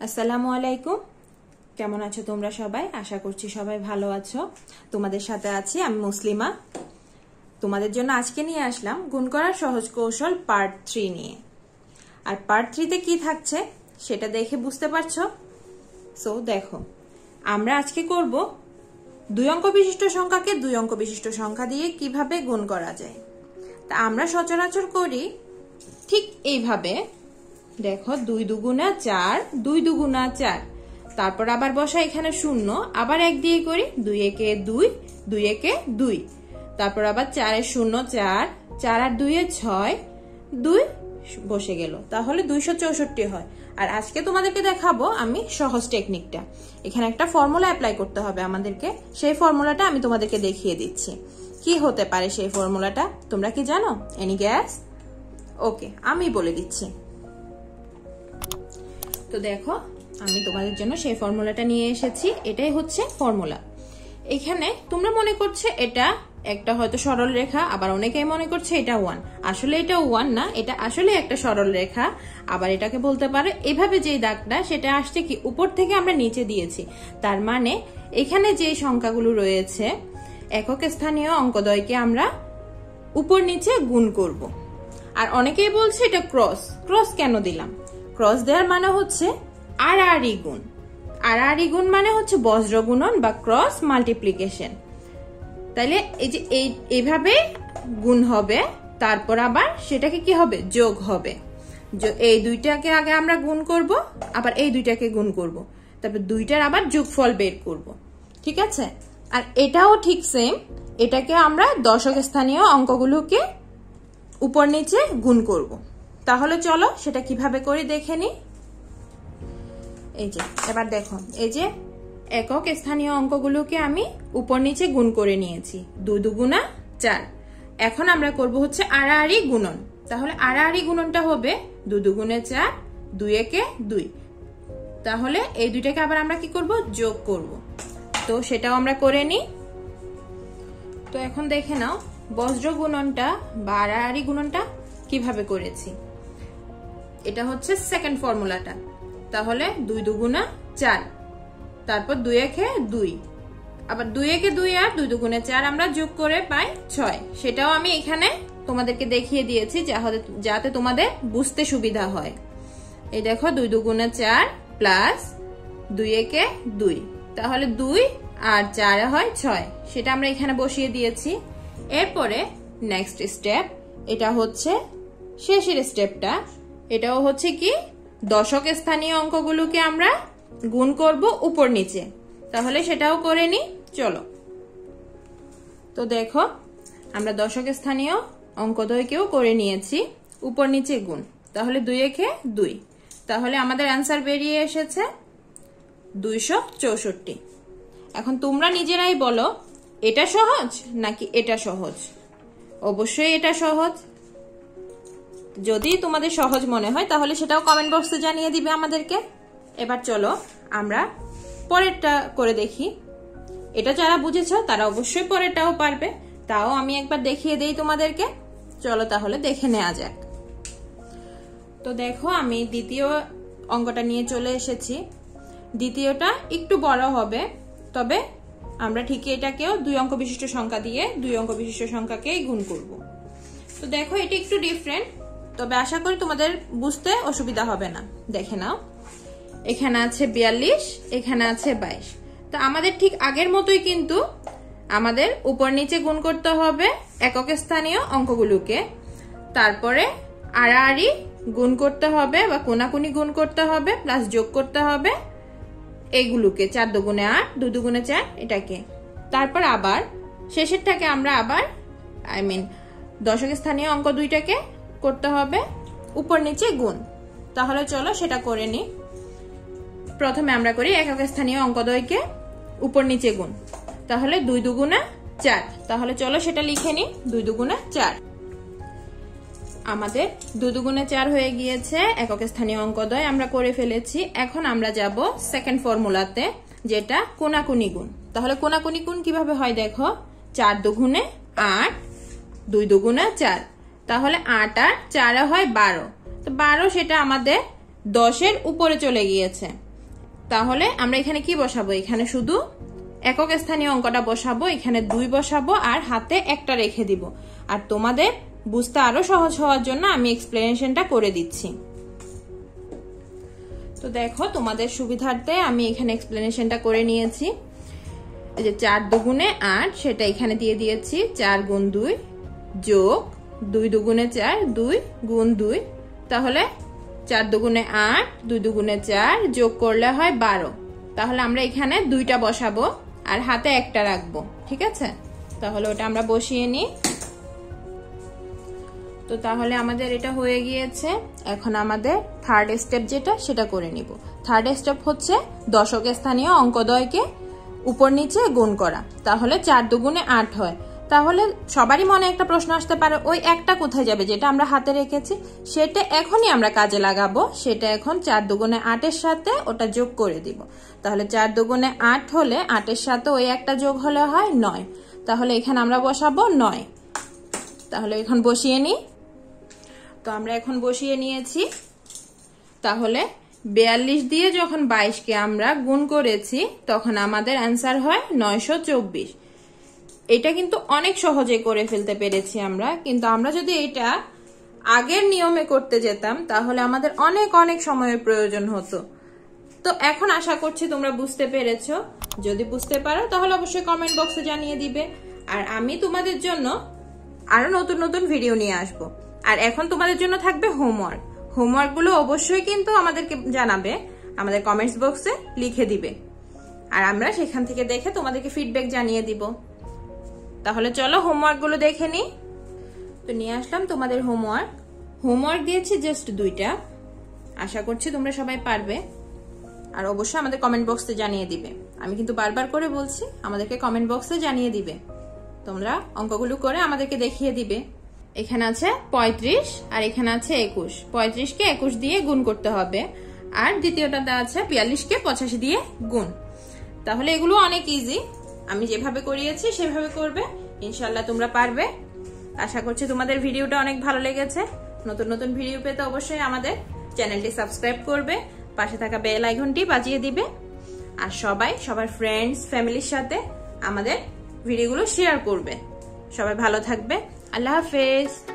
আসসালামু আলাইকুম। কেমন আছো তোমরা সবাই? আশা করছি সবাই ভালো আছো। তোমাদের সাথে আছি আমি মুসলিমা। তোমাদের জন্য আজকে নিয়ে আসলাম গুণ করার সহজ কৌশল পার্ট 3 নিয়ে। আর পার্ট 3 তে কি থাকছে সেটা দেখে বুঝতে পারছো। সো দেখো, আমরা আজকে করব 2 অঙ্ক বিশিষ্ট সংখ্যাকে 2 অঙ্ক বিশিষ্ট সংখ্যা দিয়ে কিভাবে গুণ করা যায়। তা আমরা সচরাচর করি ঠিক এইভাবে। দেখো 2 দুগুণা 4, 2 দুগুণা 4, তারপর আবার বসা এখানে 0, আবার 1 দিয়ে করি 2 একে 2, 2 একে 2, তারপর আবার 4 এর 0 4, 4 আর 2 এর 6, 2 বসে গেল, তাহলে 264 হয়। আর আজকে তোমাদেরকে দেখাবো আমি সহজ টেকনিকটা। এখানে একটা ফর্মুলা অ্যাপ্লাই করতে হবে আমাদেরকে, সেই ফর্মুলাটা আমি তোমাদেরকে দেখিয়ে দিচ্ছি। কি হতে পারে সেই ফর্মুলাটা তোমরা কি জানো? Any gas? ওকে, আমি বলে দিচ্ছি। তো দেখো, আমি তোমাদের জন্য সেই ফর্মুলাটা নিয়ে এসেছি। এটাই হচ্ছে ফর্মুলা। এখানে তোমরা মনে করছে এটা একটা হয়তো সরল রেখা, আবার অনেকেই মনে করছে এটা 1। আসলে এটা 1 না, এটা আসলে একটা সরল রেখা। আবার এটাকে বলতে পারে এভাবে যে দাগটা সেটা আসছে কি উপর থেকে আমরা নিচে দিয়েছি, তার মানে এখানে যে সংখ্যাগুলো রয়েছে একক স্থানীয় অঙ্কদ্বয়কে আমরা উপর নিচে গুণ করব। আর অনেকেই বলছে এটা ক্রস। ক্রস কেন দিলাম? ক্রস দেওয়ার মানে হচ্ছে আড়াআড়ি গুণ। আড়াআড়ি গুণ মানে হচ্ছে বজ্র গুণন বা ক্রস মাল্টিপ্লিকেশন। তাইলে এই যে এইভাবে গুণ হবে, তারপর আবার সেটাকে কি হবে? যোগ হবে। এই দুইটাকে আগে আমরা গুণ করব, আবার এই দুইটাকে গুণ করব, তারপর দুইটার আবার যোগফল বের করব। ঠিক আছে? আর এটাও ঠিক সেম। এটাকে আমরা দশক স্থানীয় অঙ্কগুলোকে উপর নিচে গুণ করব। তাহলে চলো সেটা কিভাবে করি দেখে নি। এই যে এবার দেখো, এই যে একক স্থানীয় অঙ্কগুলোকে আমি উপর নিচে গুণ করে নিয়েছি। 2 দুগুণা 4। এখন আমরা করব হচ্ছে আড়াআড়ি গুণন। তাহলে আড়াআড়ি গুণনটা হবে 2 দুগুণে 4, 2 একে 2। তাহলে এই দুইটাকে আবার আমরা কি করব? যোগ করব। তো সেটাও আমরা করে নি। তো এখন দেখে নাও বজ্র গুণনটা বা আড়াআড়ি গুণনটা কিভাবে করেছি। এটা হচ্ছে সেকেন্ড ফর্মুলাটা। তাহলে 2 দুগুণা 4, তারপর 2 একে 2, আবার 2 একে 2 আর 2 দুগুণে 4 আমরা যোগ করে পাই 6। সেটাও আমি এখানে তোমাদেরকে দেখিয়ে দিয়েছি যাতে তোমাদের বুঝতে সুবিধা হয়। এই দেখো 2 দুগুণে 4 প্লাস 2 একে 2, তাহলে 2 আর 4 হয় 6। সেটা আমরা এখানে বসিয়ে দিয়েছি। এরপরে নেক্সট স্টেপ, এটা হচ্ছে শেষের স্টেপটা। এটাও হচ্ছে কি দশক স্থানীয় অঙ্কগুলোকে আমরা গুণ করব উপর নিচে। তাহলে সেটাও করে নি, চলো। তো দেখো, আমরা দশক স্থানীয় অঙ্কদ্বয়কেও করে নিয়েছি উপর নিচে গুণ। তাহলে 2 একে 2, তাহলে আমাদের অ্যান্সার বেরিয়ে এসেছে 264। এখন তোমরা নিজেরাই বলো এটা সহজ নাকি এটা সহজ? অবশ্যই এটা সহজ। যদি তোমাদের সহজ মনে হয় তাহলে সেটাও কমেন্ট বক্সে জানিয়ে দিবে আমাদেরকে। এবার চলো আমরা পরেরটা করে দেখি। এটা যারা বুঝেছো তারা অবশ্যই পরেরটাও পারবে। তাও আমি একবার দেখিয়ে দেই তোমাদেরকে। চলো তাহলে দেখে নেওয়া যাক। তো দেখো, আমি দ্বিতীয় অঙ্কটা নিয়ে চলে এসেছি। দ্বিতীয়টা একটু বড় হবে, তবে আমরা ঠিকই এটাকেও 2 অঙ্ক বিশিষ্ট সংখ্যা দিয়ে 2 অঙ্ক বিশিষ্ট সংখ্যাকেই গুণ করব। তো দেখো, এটা একটু ডিফারেন্ট, তবে আশা করি তোমাদের বুঝতে অসুবিধা হবে না। দেখে নাও, এখানে আছে 42, এখানে আছে 22। তো আমাদের ঠিক আগের মতোই কিন্তু আমাদের উপর নিচে গুণ করতে হবে একক স্থানীয় অঙ্কগুলোকে। তারপরে আড়াআড়ি গুণ করতে হবে বা কোনাকুনি গুণ করতে হবে, প্লাস যোগ করতে হবে এইগুলোকে। 4 দুগুণে 8, 2 দুগুণে 4 এটাকে। তারপর আবার শেষেরটাকে আমরা আবার দশক স্থানীয় অঙ্ক দুইটাকে করতে হবে উপর নিচে গুণ। তাহলে চলো সেটা করে নি। প্রথমে আমরা করি একক স্থানীয় অঙ্কদ্বয়কে উপর নিচে গুণ। তাহলে 2 দুগুণা 4। তাহলে চলো সেটা লিখে নি। 2 দুগুণা 4। আমাদের 2 দুগুণে 4 হয়ে গিয়েছে। একক স্থানীয় অঙ্কদ্বয় আমরা করে ফেলেছি। এখন আমরা যাব সেকেন্ড ফর্মুলাতে, যেটা কোনাকুনি গুণ। তাহলে কোনাকুনি গুণ কিভাবে হয় দেখো, 4 দুগুণে 8, 2 দুগুণা 4, তাহলে 8 আর 4 হয় 12। তো 12 সেটা আমাদের 10-এর উপরে চলে গিয়েছে। তাহলে আমরা এখানে কি বসাবো, এখানে শুধু একক স্থানীয় অঙ্কটা বসাবো, এখানে 2 বসাবো আর হাতে একটা রেখে দিব। আর তোমাদের বুঝতে আরো সহজ হওয়ার জন্য আমি এক্সপ্লেনেশনটা করে দিচ্ছি। তো দেখো তোমাদের সুবিধার্থে আমি এখানে এক্সপ্লেনেশনটা করে নিয়েছি। এই যে 4 দুগুণে 8 সেটা এখানে দিয়ে দিয়েছি, 4 গুণ 2 যোগ 2 দুগুণে 4 2 গুণ 2, তাহলে 4 দুগুণে 8 2 দুগুণে 4 যোগ করলে হয় 12। তাহলে আমরা এখানে 2টা বসাবো আর হাতে একটা রাখবো, ঠিক আছে? তাহলে ওটা আমরা বসিয়ে নিই। তো তাহলে আমাদের এটা হয়ে গিয়েছে। এখন আমাদের থার্ড স্টেপ যেটা সেটা করে নিব। থার্ড স্টেপ হচ্ছে দশক স্থানীয় অঙ্কদ্বয়কে উপর নিচে গুণ করা। তাহলে 4 দুগুণে 8 হয়। তাহলে সবারই মনে একটা প্রশ্ন আসতে পারে, ওই একটা কোথায় যাবে যেটা আমরা হাতে রেখেছি? সেটা এখনই আমরা কাজে লাগাবো। সেটা এখন 4 দুগুণে 8-এর সাথে ওটা যোগ করে দিব। তাহলে 4 দুগুণে 8 হলে 8-এর সাথে ওই একটা যোগ হলে হয় 9। তাহলে এখানে আমরা বসাবো 9। তাহলে এখন বসিয়ে নিই। তো আমরা এখন বসিয়ে নিয়েছি। তাহলে 42 দিয়ে যখন 22কে আমরা গুণ করেছি তখন আমাদের অ্যান্সার হয় 924। এটা কিন্তু অনেক সহজে করে ফেলতে পেরেছি আমরা, কিন্তু আমরা যদি এটা আগের নিয়মে করতে যেতাম তাহলে আমাদের অনেক অনেক সময়ের প্রয়োজন হতো। তো এখন আশা করছি তোমরা বুঝতে পেরেছো। যদি বুঝতে পারো তাহলে অবশ্যই কমেন্ট বক্সে জানিয়ে দিবে। আর আমি তোমাদের জন্য আরো নতুন নতুন ভিডিও নিয়ে আসবো। আর এখন তোমাদের জন্য থাকবে হোমওয়ার্ক। হোমওয়ার্কগুলো অবশ্যই কিন্তু আমাদেরকে জানাবে, আমাদের কমেন্টস বক্সে লিখে দিবে, আর আমরা সেখান থেকে দেখে তোমাদেরকে ফিডব্যাক জানিয়ে দিব। তাহলে চলো হোমওয়ার্কগুলো দেখে নিই। তো নিয়ে আসলাম তোমাদের হোমওয়ার্ক। হোমওয়ার্ক দিয়েছি জাস্ট 2টা। আশা করছি তোমরা সবাই পারবে। আর অবশ্যই আমাদের কমেন্ট বক্সে জানিয়ে দিবে। আমি কিন্তু বারবার করে বলছি, আমাদেরকে কমেন্ট বক্সে জানিয়ে দিবে। তোমরা অঙ্কগুলো করে আমাদেরকে দেখিয়ে দিবে। এখানে আছে 35 আর এখানে আছে 21। 35কে 21 দিয়ে গুণ করতে হবে, আর দ্বিতীয়টাতে আছে 42কে 85 দিয়ে গুণ। তাহলে এগুলো অনেক ইজি। আমি যেভাবে করিয়েছি সেভাবে করবে, ইনশাল্লাহ তোমরা পারবে। আশা করছি তোমাদের ভিডিওটা অনেক ভালো লেগেছে। নতুন নতুন ভিডিও পেতে অবশ্যই আমাদের চ্যানেলটি সাবস্ক্রাইব করবে, পাশে থাকা বেল আইকনটি বাজিয়ে দিবে, আর সবার ফ্রেন্ডস ফ্যামিলির সাথে আমাদের ভিডিওগুলো শেয়ার করবে। সবাই ভালো থাকবে। আল্লাহ হাফেজ।